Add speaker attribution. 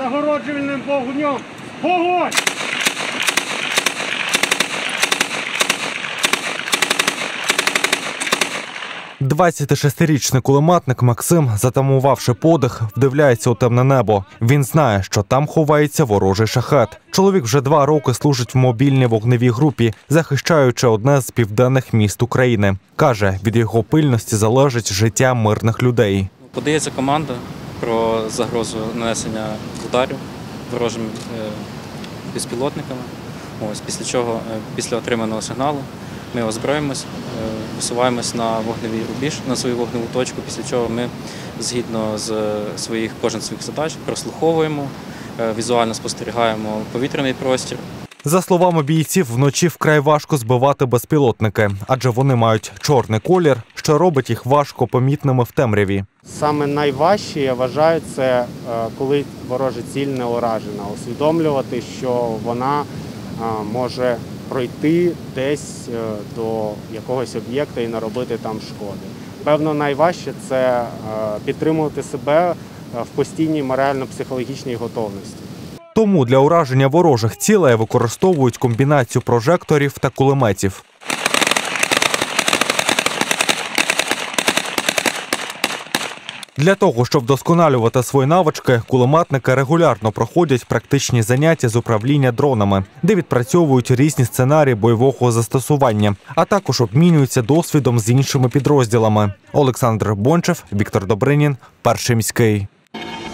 Speaker 1: загороджувальним вогнем. Вогонь!
Speaker 2: – 26-річний кулеметник Максим, затамувавши подих, вдивляється у темне небо. Він знає, що там ховається ворожий шахет. Чоловік вже 2 роки служить в мобільній вогневій групі, захищаючи одне з південних міст України. Каже, від його пильності залежить життя мирних людей.
Speaker 3: Подається команда про загрозу нанесення ударів ворожими безпілотниками. Після чого, після отриманого сигналу, ми озброїмось, висуваємось на вогневий рубіж, на свою вогневу точку, після чого ми, згідно з кожен своїх задач, прослуховуємо, візуально спостерігаємо повітряний простір.
Speaker 2: За словами бійців, вночі вкрай важко збивати безпілотники, адже вони мають чорний колір, що робить їх важко помітними в темряві.
Speaker 4: Саме найважче, я вважаю, це коли ворожа ціль не уражена. Усвідомлювати, що вона може пройти десь до якогось об'єкта і наробити там шкоди. Певно, найважче – це підтримувати себе в постійній морально-психологічній готовності.
Speaker 2: Тому для ураження ворожих цілей використовують комбінацію прожекторів та кулеметів. Для того, щоб вдосконалювати свої навички, кулеметники регулярно проходять практичні заняття з управління дронами, де відпрацьовують різні сценарії бойового застосування, а також обмінюються досвідом з іншими підрозділами. Олександр Бончев, Віктор Добринін, Перший міський.